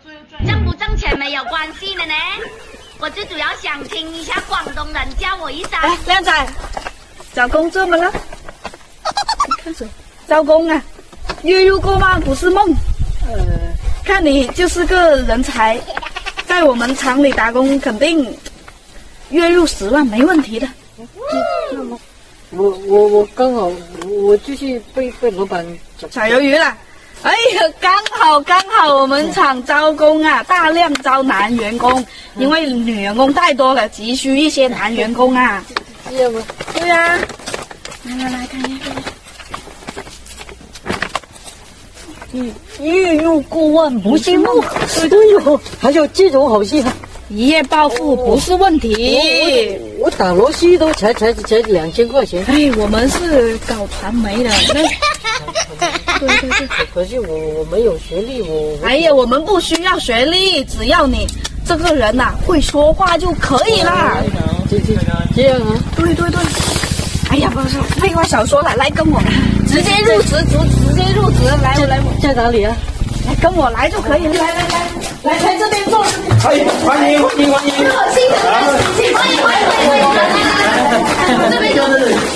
挣不挣钱没有关系的呢，我最主要想听一下广东人叫我一声。 哎，靓仔，找工作吗了？看谁？招工啊？月入过万不是梦。看你就是个人才，在我们厂里打工肯定月入10万没问题的。 我刚好我就是被老板炒鱿鱼了。哎呀，刚好我们厂招工啊，大量招男员工，因为女员工太多了，急需一些男员工啊。 这样吗？ 对呀、来看一下。 月入过万不是梦。哎呦，还有这种好戏啊！ 一夜暴富不是问题。 我打螺丝都才2000块钱。 哎，我们是搞传媒的。对。 可是我没有学历， 哎呀，我们不需要学历，只要你这个人呐、会说话就可以啦。 这样啊？ 对。哎呀，不是废话少说了，来跟我，直接入职，来我在哪里啊？ 来跟我来就可以了，来这边坐。 欢迎！ 热情的欢迎！这边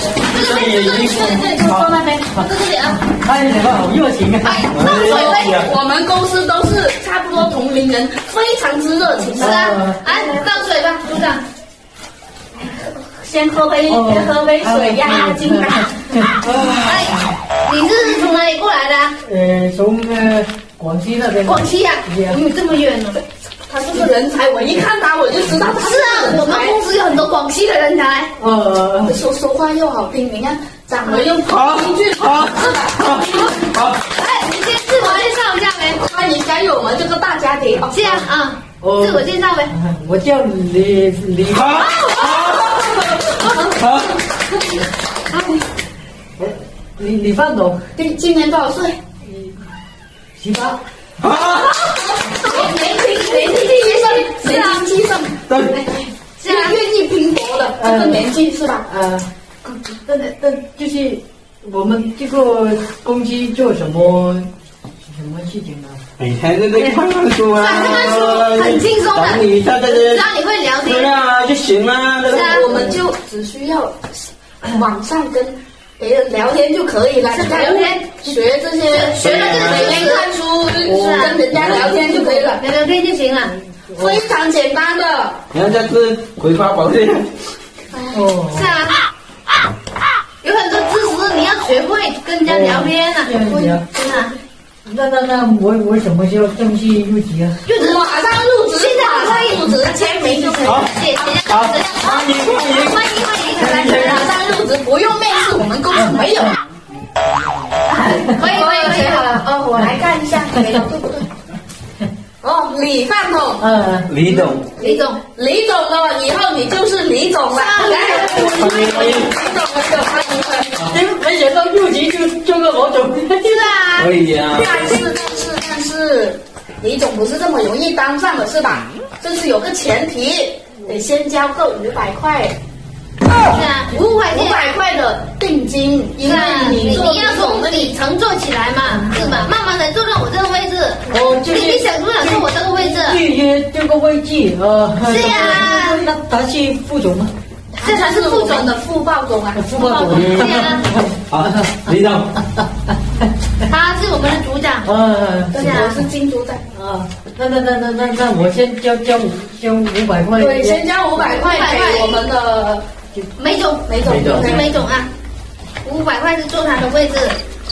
放那边，这里啊。 哎，你们好热情啊！ 那所以我们公司都是差不多同龄人，非常之热情。 是啊，哎，倒水吧，组长。先喝杯水压压惊吧。哎，你是从哪里过来的？ 从广西那边。 广西呀，这么远呢。 他是个人才，我一看他我就知道他是啊，我们公司有很多广西的人才。 说话又好听，你看长得又英俊。好。 哎，你先自我介绍一下呗。 欢迎加入我们这个大家庭。 这样啊，自我介绍呗。 我叫李好。 李范董。 今年多少岁 18。 年轻气盛， 对， 愿意拼搏的这个年纪是吧？ 就是我们这个公司做什么事情呢？ 每天都在看书啊， 看书很轻松的， 等你一下， 只要你会聊天， 对啊就行了。 是啊， 我们就只需要网上跟别人聊天就可以了。 聊天， 学这些， 学了这个每天看书，跟人家聊天就可以了， 聊天就行了， 非常简单的。 你看这是葵花宝典。 是啊，有很多知识你要学会跟人家聊天啊，真的。 那我什么时候正式入职啊？ 入职马上入职，现在马上入职，签名就可以。谢谢，欢迎， 马上入职，不用面试，我们公司没有。 可以，写好了。 我来看一下，对不对？李范董。 李总了，以后你就是李总了。来， 欢迎。 没想到入职就做个老总。 是啊。 可以啊。 但是，李总不是这么容易当上的是吧？这是有个前提，得先交个500块。 是啊 500块的定金，因为你要从底层做起来嘛，是吧？慢慢的坐到我这个位置。你想不想坐我这个位置？ 预约这个位置是呀。 那他是副总吗？ 这才是副总的副报总啊， 副报总。 对呀。 好，李总。 他是我们的组长。 我是金组长。 那我先交500块。 对，先交500块给我们的梅总啊，500块是坐他的位置。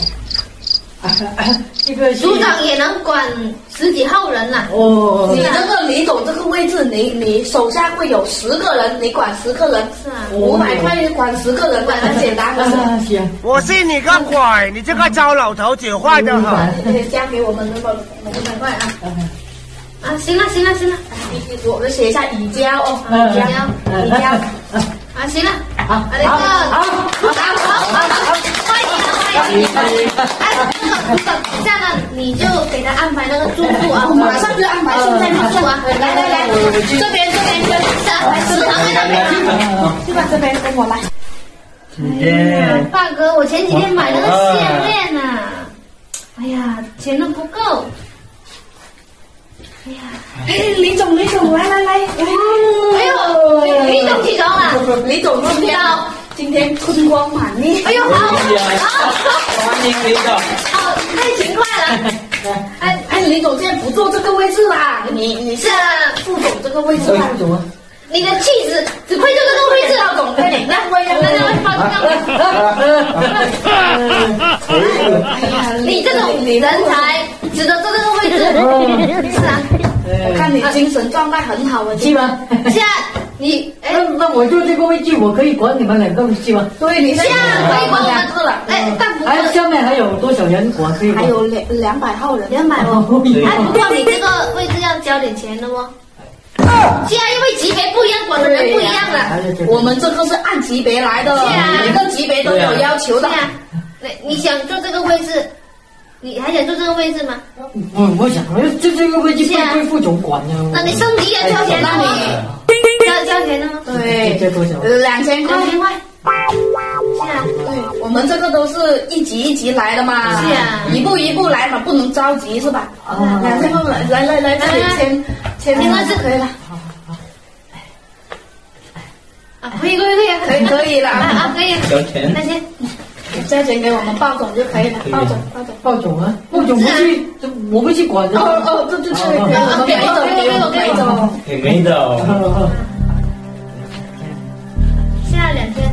这个组长也能管10几号人呐。 你这个李总这个位置，你手下会有10个人，你管10个人。 是啊。 500块管10个人，很简单的。 行。 我信你个鬼！你这个糟老头子坏得很。 交给我们那个500块啊。 行了， 我写一下已交哦，已交。 行了。 好， 欢迎。这样呢，你就给他安排那个住宿啊， 马上就安排现在住宿啊。来，这边， 是安排食堂在那边。 去吧，这边跟我来。 大哥，我前几天买那个项链呐，哎呀，钱都不够。 哎，李总，来， 哎呦，李总起床了， 李总今天春光满面。 哎呦，好， 欢迎李总。 好，太勤快了。 哎，李总现在不坐这个位置啦，你是副总这个位置啦。 副总啊。 你的气质只配就这个位置，老总，快点，来，放哎呀，你这种人才值得坐这个位置，是啊。 我看你精神状态很好啊， 是吗？ 是啊，你那我坐这个位置，我可以管你们2个是吗？ 对，你是啊，可以管我们了。 哎，但不过还下面还有多少人管？可以管？ 还有200号人 ，200哦。哎，不过你这个位置要交点钱的哦。现在因为级别不一样，管的人不一样了。 我们这个是按级别来的，每个级别都有要求的。 你想坐这个位置，你还想坐这个位置吗？ 我想，这个位置被副总管呢。 那你升级也交钱了吗？交钱了吗？ 对， 这多少 ？2000块。 2000块。是啊， 对，我们这个都是一级一级来的嘛。 是啊， 一步一步来嘛，不能着急是吧？2000块，来，签个字可以了。 啊，可以了， 可以了啊， 可以。 交钱。 那先交钱给我们鲍总就可以了。 鲍总啊，鲍总不去，我不去管的。 这给没的。 现在2000。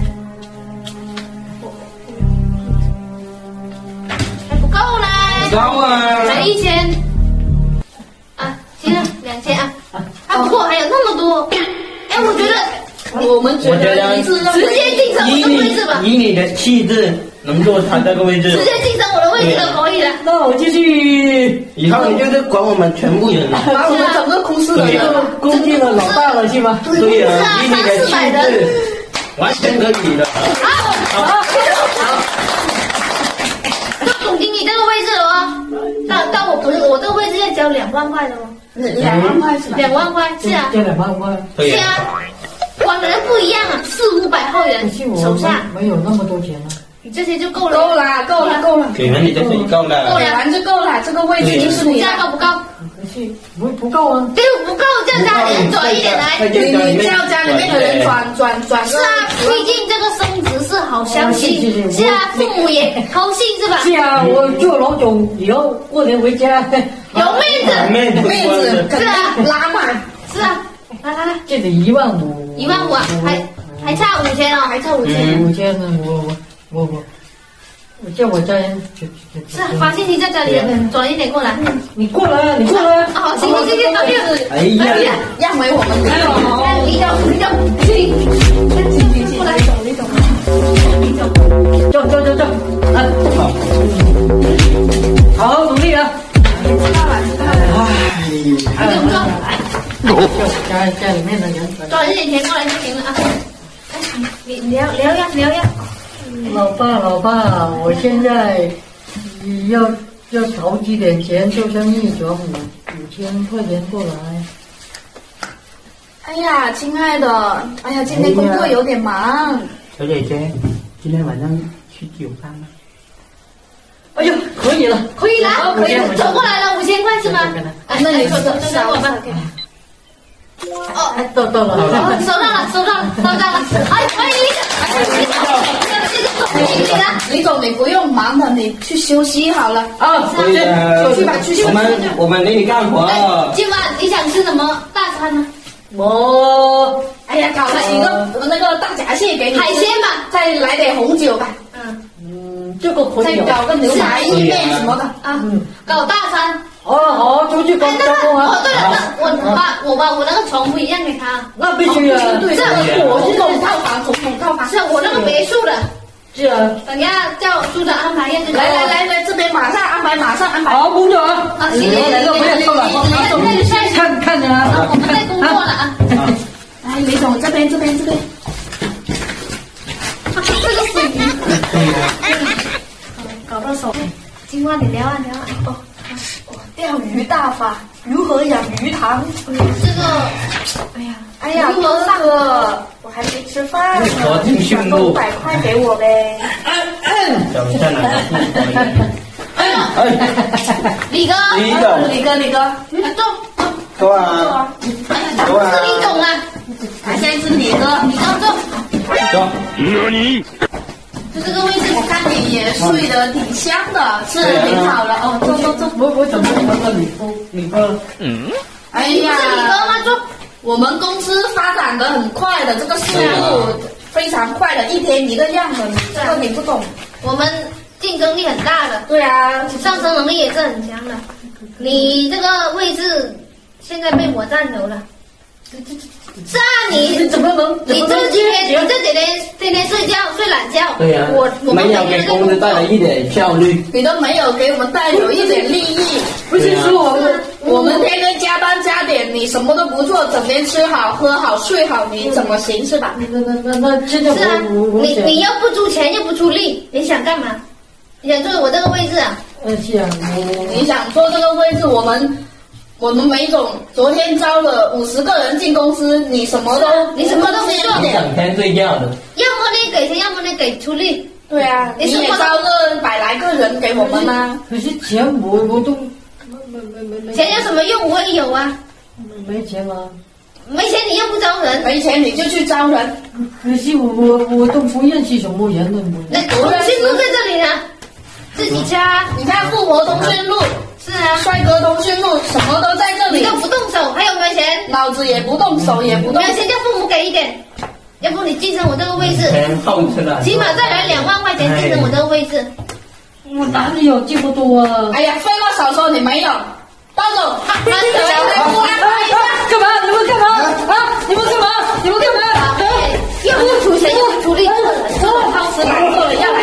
还不够呢。 不够啊。 才1000。啊，行了，2000啊。啊，不过还有那么多。哎，我觉得你是直接晋升我的位置吧。 以你的气质，能坐他这个位置。 直接晋升我的位置就可以了。 那我就去。 以后你就是管我们全部人了。 把我们整个公司的人工地的老大了是吗？ 对呀，以你的气质，完全可以的。 到总经理这个位置了哦。到我这个位置要交2万块的哦。 2万块是吧 ？2万块是啊。 交2万块。 是啊，管的人不一样啊，400-500号人手下。 没有那么多钱啊。 你这些就够了。 够了。 给完你这些够了。 够了， 给完就够了，这个位置就是你价够不够？ 不够啊。 对，不够，叫家里人转一点来。 你叫家里面的人转。 是啊，毕竟这个升职是好消息。是啊，父母也高兴是吧？ 是啊，我做老总以后过年回家。 有面子， 是啊，拉满， 是啊，来， 这得15000。 15000啊，还差5000哦，还差 5000呢，我叫我家人。 是啊，发现你在家里人转一点过来。 你过来啊！ 好，行， 哎呀， 让回我们李总，过来，李总， 走，好好努力啊！家里面的人转一点钱过来就行了啊！你聊呀。 老爸，我现在要筹集点钱做生意，转5000块钱过来。 哎呀，亲爱的，今天工作有点忙。 小姐姐，今天晚上去酒吧吗？ 哎呦，可以了， 走过来了，5000块是吗？ 那你说我吧。 哦，到了， 收到了，哎，欢迎李总，你不用忙的，你去休息好了。去吧。 我们给你干活。 今晚你想吃什么大餐呢？ 我搞了一个那个大闸蟹给你， 海鲜吧， 再来点红酒吧。 这个可以。 再搞个牛排意面什么的啊。 搞大餐。 好，出去工作啊。 对了，我把我那个床铺一样给他。 那必须啊。 对，我是总统套房， 是我那个别墅的。 是啊。 等一下叫组长安排一下。 来，这边马上安排。 好，工作啊。 行， 不要错了。看着啊。 我们在工作了啊。 来，李总这边。这个水鱼。搞到手。 今晚你聊啊。 钓鱼大法，如何养鱼塘？ 这个， 哎呀，哥哥，我还没吃饭呢，转个500块给我呗。 在哪？ 李哥， 坐。 坐啊，坐啊， 是李总啊， 现在是你哥， 你刚坐。 坐。 就这个位置， 我看你也睡得挺香的，吃的挺好的哦。坐坐坐。 我怎么那个你哥？ 哎你不是你哥呀， 吗？坐。 我们公司发展的很快的，这个速度非常快的，一天一个样的，你这个你不懂。 我们竞争力很大的， 对啊， 上升能力也是很强的。你这个位置现在被我占有了。是啊，你怎么能？ 你这几天，你这几天睡觉睡懒觉。 对呀， 我们没有给公司带来一点效率。 你都没有给我们带有一点利益， 不是说我们天天加班加点，你什么都不做，整天吃好喝好睡好，你怎么行是吧？ 那现在是啊， 我想你又不出钱又不出力，你想干嘛？你想坐我这个位置啊？ 想你想坐这个位置，我们梅总昨天招了50个人进公司，你什么都你什么都不做你整天睡觉的。 要么你给钱，要么你给出力。 对啊，你也招个100来个人给我们啊。 可是钱我都没钱有什么用？我也有啊。 没钱啊。 没钱你又不招人， 没钱你就去招人， 可是我都不认识什么人了， 那通讯录在这里呢，自己掐。 你看富婆通讯录， 是啊， 帅哥通讯录，什么都在这里你都，不动手，还有没有钱？ 脑子也不动，手也不动没。有钱叫父母给一点，要不你晋升我这个位置， 钱后吃了。 起码再来2万块钱晋升我这个位置。 我哪里有这么多啊？ 哎呀，废话少说，你没有。包总，他小黑屋安排一下。 干嘛？你们干嘛？啊！你们干嘛？你们干嘛？ 又不出钱又不出力，做的很，做的好吃懒做的要